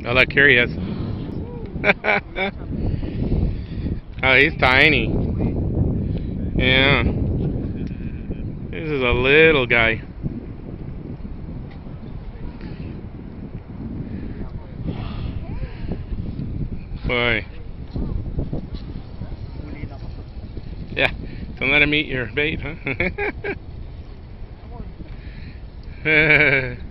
Oh, look, here he is. Oh, he's tiny. Yeah. This is a little guy. Boy. Yeah. Don't let him eat your bait, huh?